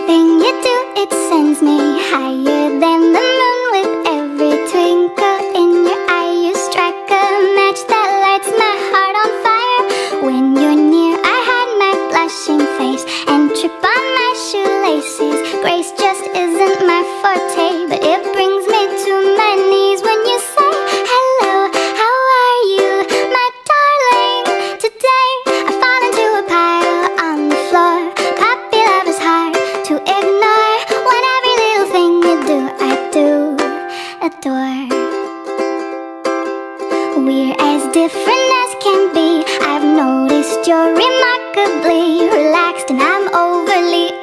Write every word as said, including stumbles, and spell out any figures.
Everything you do, it sends me higher than the moon. With every twinkle in your eye, you strike a match that lights my heart on fire. When you're near, I hide my blushing face and trip on my shoelaces. Grace just isn't my forte, but it brings me to my knees when you say hello. How are you, my darling? Today I fall into a pile on the floor. Puppy love is hard to ignore. When every little thing you do, I do adore. We're as different as can be. I've noticed you're remarkably relaxed, and I'm overly